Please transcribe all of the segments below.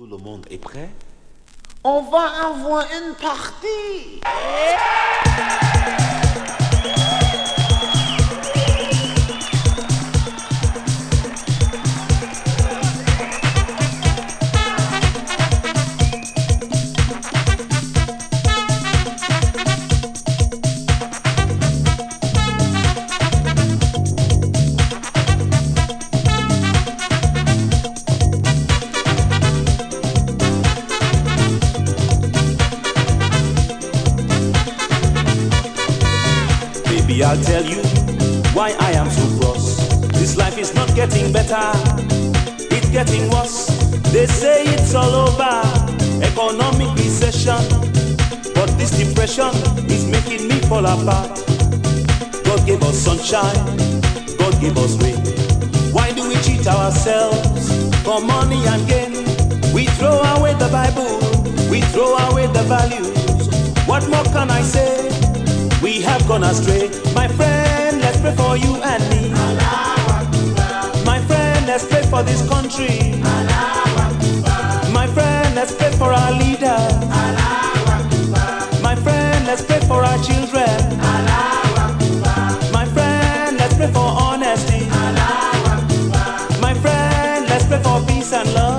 Tout le monde est prêt? On va avoir une partie. I'll tell you why I am so cross. This life is not getting better, it's getting worse. They say it's all over, economic recession, but this depression is making me fall apart. God gave us sunshine, God gave us rain. Why do we cheat ourselves for money and gain? We throw away the Bible, we throw away the values. What more can I say? We have gone astray. My friend, let's pray for you and me. My friend, let's pray for this country. My friend, let's pray for our leaders. My friend, let's pray for our children. My friend, let's pray for honesty. My friend, let's pray for peace and love.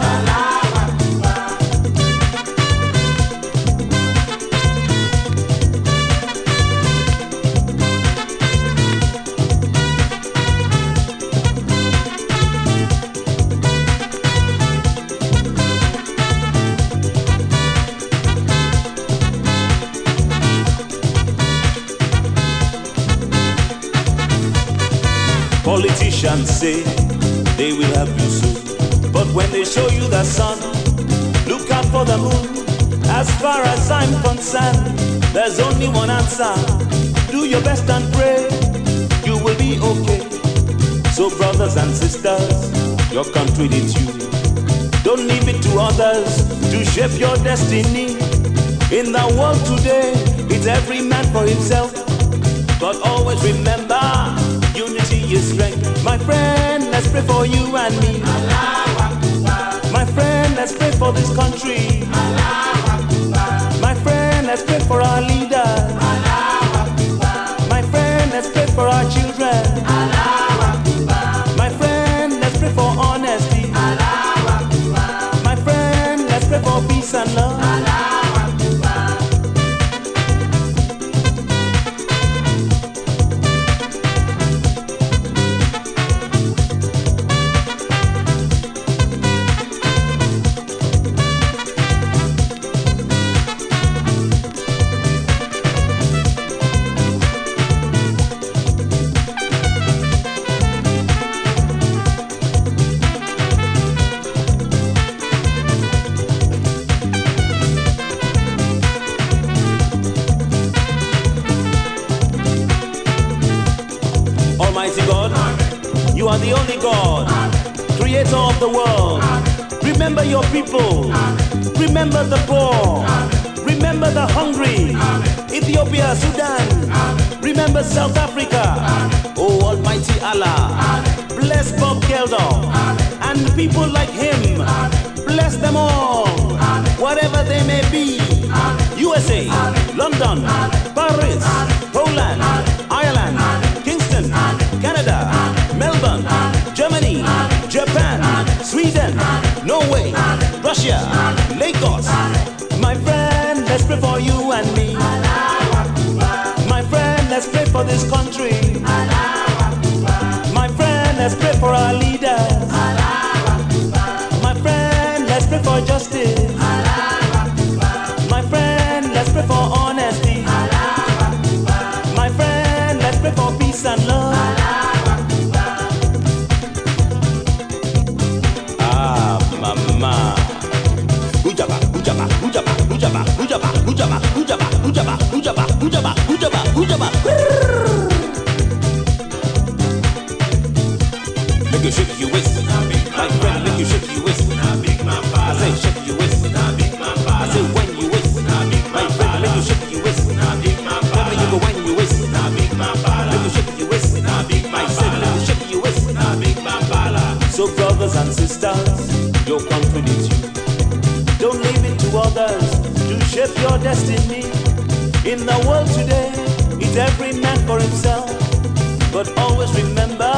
Politicians say they will help you soon, but when they show you the sun, look out for the moon. As far as I'm concerned, there's only one answer. Do your best and pray, you will be okay. So brothers and sisters, your country needs you. Don't leave it to others to shape your destiny. In the world today, it's every man for himself, but always remember, unity is strength. My friend, let's pray for you and me. My friend, let's pray for this country. My friend, let's pray for our leaders. My friend, let's pray for our children. My friend, let's pray for honesty. My friend, let's pray for peace and love. Almighty God, you are the only God, creator of the world. Remember your people, remember the poor, remember the hungry. Ethiopia, Sudan, remember South Africa. Oh Almighty Allah, bless Bob Geldof and people like him. Bless them all, whatever they may be. USA, London, Paris, Poland, Ireland, Kingston, Canada, Melbourne, Germany, Japan, Sweden, Norway, Russia, Lagos. My friend, let's pray for you and me. My friend, let's pray for this country. My friend, let's pray for our leaders. My friend, let's pray for justice. My friend, let's pray for honesty. My friend, let's pray for peace and love. Ah, mama. Ujaba, ujaba, ujaba, ujaba, ujaba, ujaba, ujaba, ujaba, ujaba, ujaba, ujaba, ujaba. Make you shake your waist, my friend. Make you shake your waist. I say shake your waist. I say when you waist, my friend. Make you shake your waist. Tell me you go when you waist. Make you shake your waist. I said make you shake your waist. So brothers and sisters, your country needs you. shape your destiny. In the world today, it's every man for himself. But always remember,